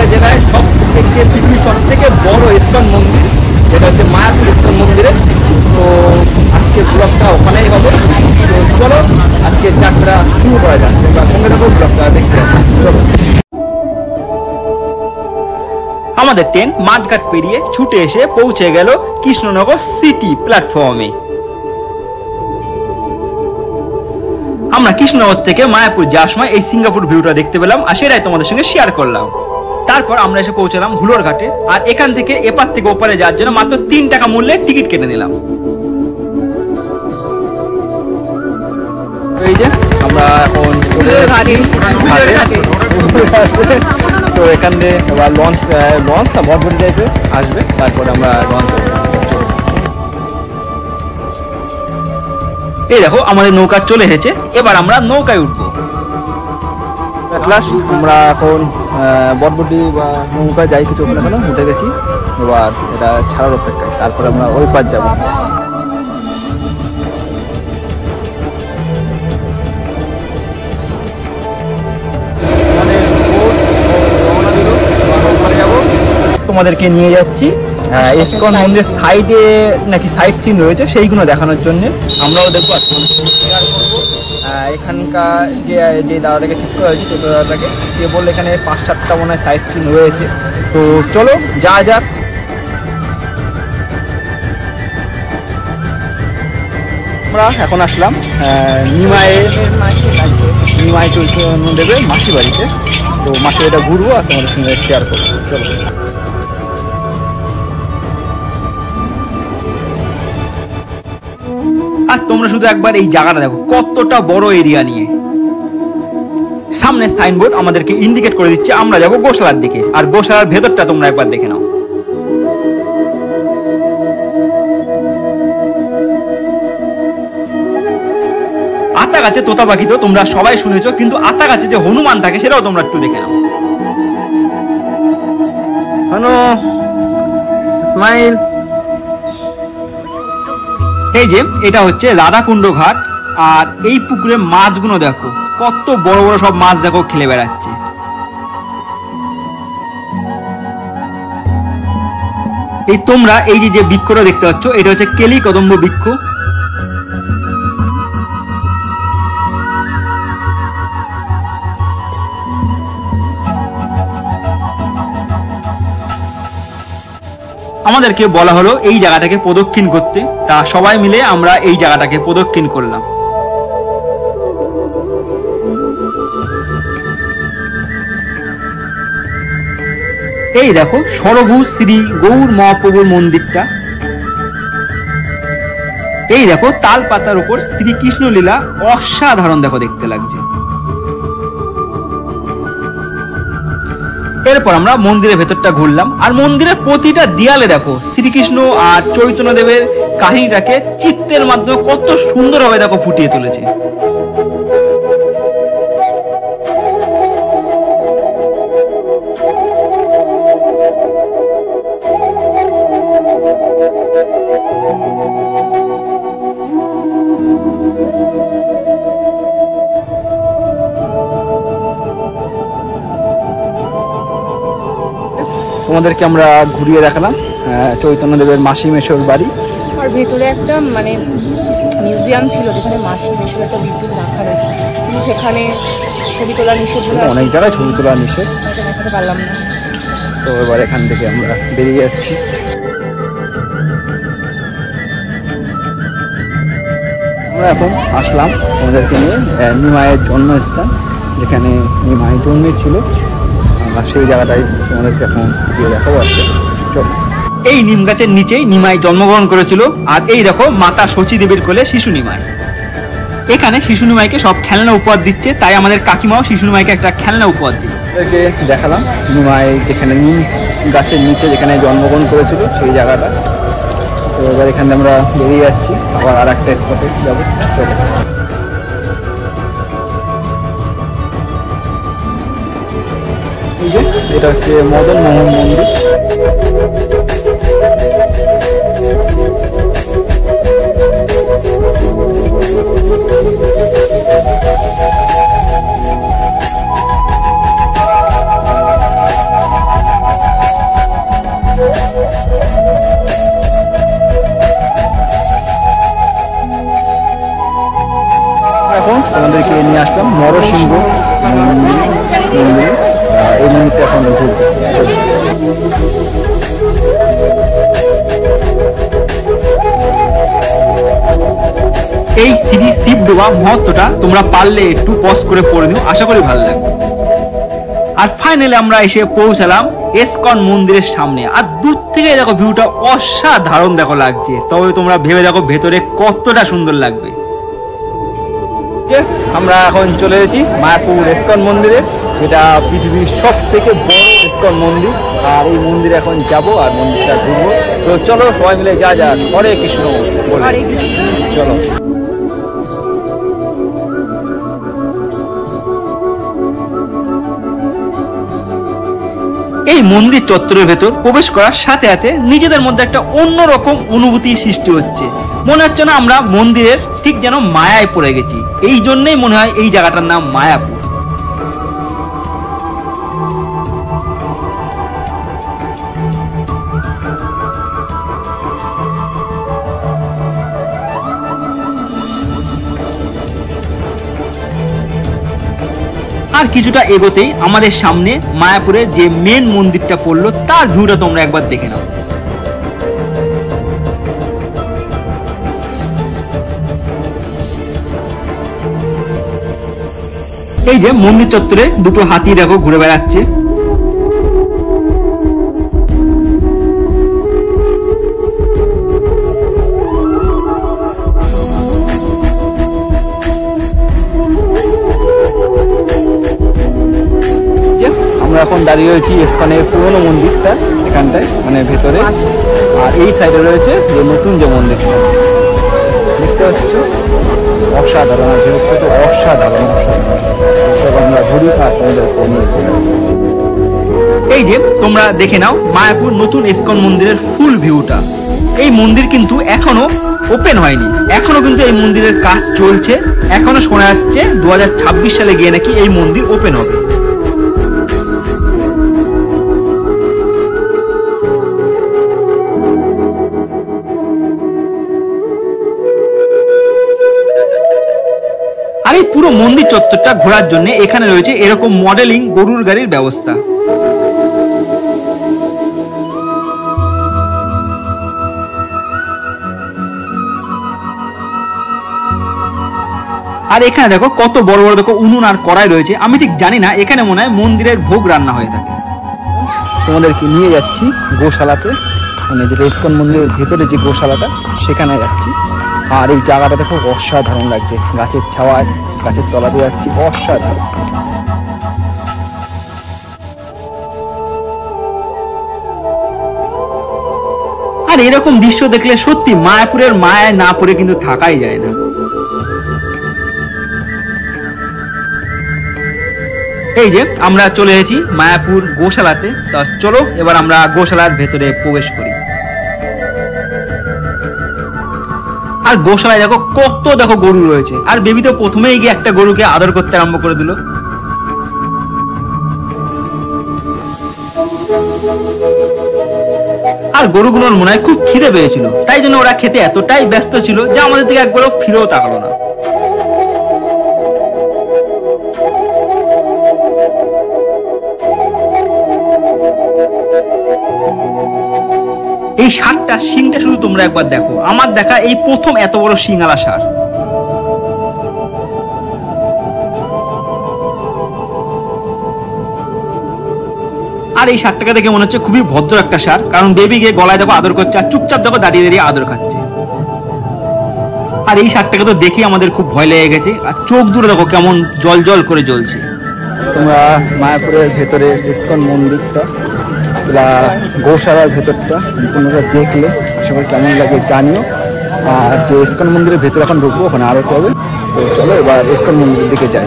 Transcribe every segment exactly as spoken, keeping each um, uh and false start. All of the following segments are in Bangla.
পুরুলিয়া জেলায় সব থেকে পৃথিবীর সব থেকে বড় ইস্কন মন্দির, যেটা হচ্ছে মায়াপুর ইস্কন মন্দিরে। তো আজকে ব্লগটা ওখানেই হবে। তো চলো আজকে যাত্রা শুরু করা যাক, তোমরা সঙ্গে থাকো, ব্লগটা দেখতে চলো। আমাদের ট্রেন মাঠঘাট পেরিয়ে ছুটে এসে পৌঁছে গেল কৃষ্ণনগর সিটি প্ল্যাটফর্মে। আমরা কৃষ্ণনগর থেকে মায়াপুর যাওয়ার সময় এই সিঙ্গাপুর ভিউটা দেখতে পেলাম, আর সেটাই তোমাদের সঙ্গে শেয়ার করলাম। তারপর আমরা এসে পৌঁছলাম হুলোর ঘাটে, আর এখান থেকে এপার থেকে ওপারে যাওয়ার জন্য মাত্র তিন টাকা মূল্যে টিকিট কেটে নিলাম। এই যে আমরা এখন তো এখান থেকে এবার লঞ্চ লঞ্চ না বটবটি টাইপের আসবে, তারপরে আমরা লঞ্চ। এই দেখো আমাদের নৌকা চলে এসেছে, এবার আমরা নৌকায় উঠবো। আমরা এখন বটবটি বা নৌকা যাই কিছু ওখানে ওখানে উঠে গেছি, এবার এটা ছাড়ার অপেক্ষায়, তারপরে আমরা ওই পার যাবো। তোমাদেরকে নিয়ে যাচ্ছি ইসকন মন্দিরের সাইডে নাকি সাইড সিন রয়েছে, সেইগুলো দেখানোর জন্য আমরাও দেখবো। এখানকার যে যে দাদাটাকে ঠিক করা হয়েছে টোটো দাদাটাকে, সে বললো এখানে পাঁচ সাতটা মনে হয় সাইড সিন রয়েছে। তো চলো যা যাক। আমরা এখন আসলাম নিমায়ে নিমাই চলছে দেবে মাসি বাড়িতে। তো মাসি বাড়িটা ঘুরবো আর তোমাদের সঙ্গে শেয়ার করবো। চলো। আর তোমরা শুধু একবার এই জায়গাটা দেখো, কতটা বড় এরিয়া নিয়ে। সামনে সাইনবোর্ড আমাদেরকে ইন্ডিকেট করে দিচ্ছে আমরা যাবো গোশালার দিকে, আর গোশালার ভেতরটা তোমরা একবার দেখে নাও। আতা গাছে তোতা পাখি তো তোমরা সবাই শুনেছো, কিন্তু আতা গাছে যে হনুমান থাকে সেটাও তোমরা একটু দেখে নাও। Hello smile. এই যে এটা হচ্ছে রাধাকুণ্ড ঘাট, আর এই পুকুরে মাছগুলো দেখো, কত বড় বড় সব মাছ দেখো খেলে বেড়াচ্ছে। এই তোমরা এই যে যে বৃক্ষটা দেখতে পাচ্ছ, এটা হচ্ছে কেলি কদম্ব বৃক্ষ। আমাদেরকে বলা হলো এই জায়গাটাকে প্রদক্ষিণ করতে, তা সবাই মিলে আমরা এই জায়গাটাকে প্রদক্ষিণ করলাম। এই দেখো সরভু শ্রী গৌর মহাপ্রভুর মন্দিরটা। এই দেখো তাল পাতার উপর শ্রীকৃষ্ণ লীলা, অসাধারণ দেখো দেখতে লাগছে। এরপর আমরা মন্দিরের ভেতরটা ঘুরলাম, আর মন্দিরের প্রতিটা দেয়ালে দেখো শ্রীকৃষ্ণ আর চৈতন্য দেবের কাহিনীটাকে চিত্রের মাধ্যমে কত সুন্দরভাবে দেখো ফুটিয়ে তুলেছে। তোমাদেরকে আমরা ঘুরিয়ে দেখালাম চৈতন্য দেবের মাসি মেশোর বাড়ি, আর ভেতরে একটা মানে মিউজিয়াম ছিল যেখানে মাসি মেশোর একটা বিদ্যুৎ রাখা রয়েছে, কিন্তু সেখানে ছবি তোলা নিষেধ, অনেক জায়গায় ছবি তোলা নিষেধ, দেখাতে পারলাম না। তো এবার এখান থেকে আমরা বেরিয়ে যাচ্ছি। আমরা এখন আসলাম আমাদেরকে নিয়ে নিমাইয়ের জন্মস্থান, যেখানে নিমাই জন্মেছিল, আর সেই জায়গাটাই তোমাদেরকে এখন গিয়ে দেখাবো। আসছে চলো। এই নিম গাছের নিচেই নিমাই জন্মগ্রহণ করেছিল, আর এই দেখো মাতা শচী দেবীর কোলে শিশু নিমাই। এখানে শিশু নিমাইকে সব খেলনা উপহার দিচ্ছে, তাই আমাদের কাকিমাও শিশু নিমাইকে একটা খেলনা উপহার দিল। দেখালাম নিমাই যেখানে নিম গাছের নিচে যেখানে জন্মগ্রহণ করেছিল সেই জায়গাটা। তো এবার এখানে আমরা বেরিয়ে যাচ্ছি, আবার আর একটা স্পটে যাবো। এই যে এটা হচ্ছে মদন মোহন মন্দির। নৃসিংহ মন্দির মন্দির এই মন্দিরটা এখন ঘুরবো। এই শ্রী শিবডোবা মহত্বটা তোমরা পারলে একটু পজ করে পড়ে নিও, আশা করি ভালো লাগবে। আর ফাইনালি আমরা এসে পৌঁছালাম ইসকন মন্দিরের সামনে। আর দূর থেকে দেখো ভিউটা অসাধারণ দেখো লাগছে, তবে তোমরা ভেবে দেখো ভেতরে কতটা সুন্দর লাগবে। আমরা এখন চলে এসেছি মায়াপুর ইসকন মন্দিরে, যেটা পৃথিবীর সব থেকে বড় ইসকন মন্দির। আর এই মন্দিরে এখন যাব আর মন্দিরটা ঘুরবো। তো চলো সবাই মিলে যা যাক, হরে কৃষ্ণ বলে চলো। এই মন্দির চত্বরের ভেতর প্রবেশ করার সাথে সাথে নিজেদের মধ্যে একটা অন্যরকম অনুভূতি সৃষ্টি হচ্ছে। মনে হচ্ছে না আমরা মন্দিরের ঠিক যেন মায়ায় পড়ে গেছি। এই জন্যই মনে হয় এই জায়গাটার নাম মায়াপুর। আর কিছুটা এগোতেই আমাদের সামনে মায়াপুরের যে মেন মন্দিরটা পড়লো তার ভিউটা তোমরা একবার দেখে নাও। এই যে মন্দির চত্বরে দুটো হাতি দেখো ঘুরে বেড়াচ্ছে। আমরা এখন দাঁড়িয়ে রয়েছি ইসকনের পুরনো মন্দিরটা এখানটায়, মানে ভেতরে। আর এই সাইডে রয়েছে যে নতুন যে মন্দিরটা দেখতে পাচ্ছ, অসাধারণ। আর ভেতরটা তো অসাধারণ অসাধারণ। আমরা ঘুরি আর তোমাদের কমিয়ে। এই যে তোমরা দেখে নাও মায়াপুর নতুন ইসকন মন্দিরের ফুল ভিউটা। এই মন্দির কিন্তু এখনো ওপেন হয়নি, এখনো কিন্তু এই মন্দিরের কাজ চলছে। এখনো শোনা যাচ্ছে দু হাজার ছাব্বিশ সালে গিয়ে নাকি এই মন্দির ওপেন হবে। আর এই পুরো মন্দির চত্বরটা ঘোরার জন্য এখানে রয়েছে এরকম মডেলিং গরুর গাড়ির ব্যবস্থা। আর এখানে দেখো কত বড় বড় দেখো উনুন আর কড়াই রয়েছে। আমি ঠিক জানি না, এখানে মনে হয় মন্দিরের ভোগ রান্না হয়ে থাকে। তোমাদেরকে নিয়ে যাচ্ছি গোশালাতে, মানে যেটা ইসকন মন্দিরের ভেতরে যে গোশালাটা সেখানে যাচ্ছি। আর এই জায়গাটা দেখো অসাধারণ লাগছে, গাছের ছাওয়ায় গাছের তলাতে যাচ্ছি, অসাধারণ। আর এরকম দৃশ্য দেখলে সত্যি মায়াপুরের মায়ায় না পড়ে কিন্তু থাকাই যায় না। এই যে আমরা চলে এসেছি মায়াপুর গোশালাতে। তা চলো এবার আমরা গোশালার ভেতরে প্রবেশ করি। আর গোশালায় দেখো কত দেখো গরু রয়েছে। আর বেবি তো প্রথমেই গিয়ে একটা গরুকে আদর করতে আরম্ভ করে দিল। আর গরুগুলোর মনে হয় খুব খিদে পেয়েছিল, তাই জন্য ওরা খেতে এতটাই ব্যস্ত ছিল যে আমাদের দিকে একবারও ফিরেও তাকালো না। এই ষাঁড়টা শিংটা শুধু তোমরা একবার দেখো, আমার দেখা এই প্রথম এত বড় শিংওয়ালা ষাঁড়। আর এই ষাঁড়টাকে দেখে মনে হচ্ছে খুবই ভদ্র একটা ষাঁড়, কারণ বেবিকে গলায় দেখো আদর করছে আর চুপচাপ দেখো দাঁড়িয়ে দাঁড়িয়ে আদর খাচ্ছে। আর এই ষাঁড়টাকে তো দেখে আমাদের খুব ভয় লেগে গেছে। আর চোখ দূরে দেখো কেমন জল জল করে জ্বলছে। তোমরা মায়াপুরের ভেতরে ইসকন মন্দিরটা গৌশালার ভেতরটা তোমরা দেখলে আশা করি কেমন লাগে জানিও। আর যে ইসকন মন্দিরের ভেতরে এখন ঢুকবো, ওখানে আরতি হবে। তো চলো এবার ইসকন মন্দিরের দিকে যাই।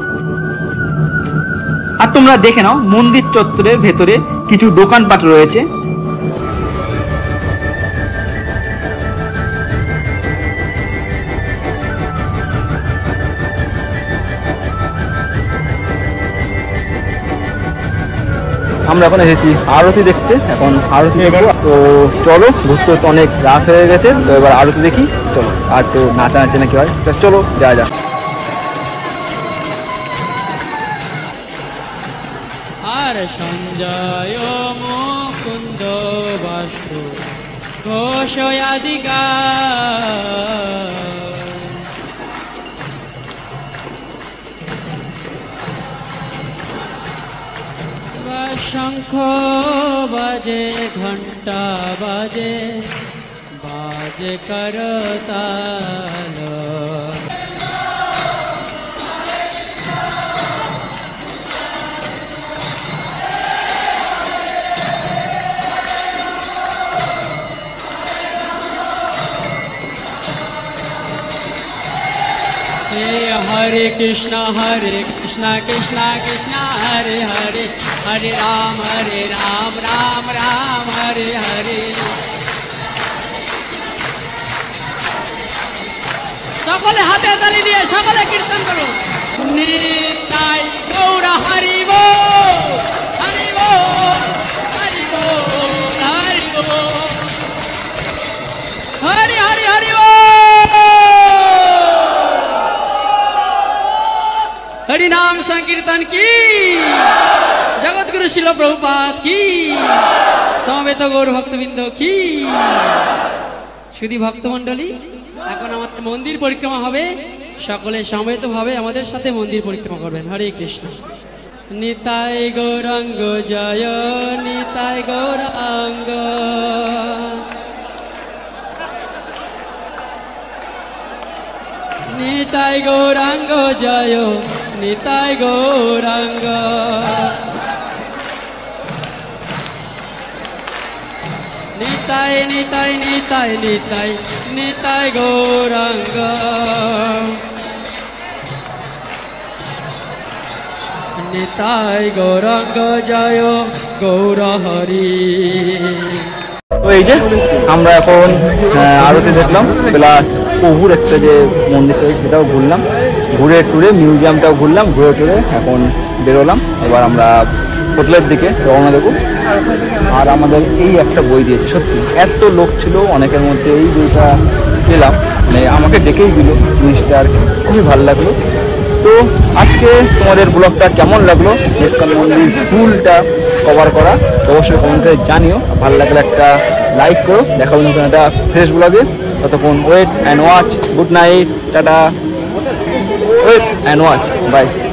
আর তোমরা দেখে নাও মন্দির চত্বরের ভেতরে কিছু দোকানপাট রয়েছে। আমরা এখন এসেছি আরতি দেখতে, এখন আরতি দেখবো। তো চলো, ঘুরতে তো অনেক রাত হয়ে গেছে, তো এবার আরতি দেখি চলো। আর তো নাচা নাচে নাকি হয়, চলো যাওয়া যাক। সঞ্জয় মুকুন্দ বাস্তু ঘোষয়াদিগায়। শঙ্খ বাজে ঘণ্টা বাজে বাজে করতাল। हरे कृष्णा हरे कृष्णा कृष्णा कृष्णा हरे हरे हरे राम हरे राम राम राम हरे हरे। सकले हाथे ताली दिए सकले कीर्तन करो। निताई गौर हरि बोल हरि बोल हरि बोल हरि बोल हरि हरि हरि बोल। हरि नाम संकीर्तन की जगत गुरु शिल प्रभुपाद की समवेत गौर भक्तबृंद की। শুধু ভক্তমণ্ডলী এখন আমাদের মন্দির পরিক্রমা হবে, সকলে সমবেত ভাবে আমাদের সাথে মন্দির পরিক্রমা করবেন। হরে কৃষ্ণ। নিতাই গৌরাঙ্গ জয় নিতাই গৌরাঙ্গ নিতাই গৌরাঙ্গ জয় নিতাই গৌরাঙ্গ। নিতাই নিতাই নিতাই নিতাই নিতাই গৌরাঙ্গ। নিতাই গৌরাঙ্গ জয় গৌর হরি। তো এই যে আমরা এখন আরতি দেখলাম, প্লাস প্রভুর একটা যে মন্দির সেটাও ঘুরলাম, ঘুরে টুরে মিউজিয়ামটাও ঘুরলাম, ঘুরে টুরে এখন বেরোলাম। এবার আমরা হোটেলের দিকে রওনা দেবো। আর আমাদের এই একটা বই দিয়েছে, সত্যি এত লোক ছিল, অনেকের মধ্যে এই বইটা পেলাম, মানে আমাকে ডেকেই দিল জিনিসটা, আর খুবই ভালো লাগলো। তো আজকে তোমাদের ব্লগটা কেমন লাগলো, ইসকন মন্দির ফুলটা কভার করা, তো অবশ্যই কমেন্টে জানিও। ভালো লাগলে একটা লাইক করো। দেখা হলো নতুন একটা ফ্রেশ ব্লগে। ততক্ষণ wait and watch. Good night, tata, wait and watch, by.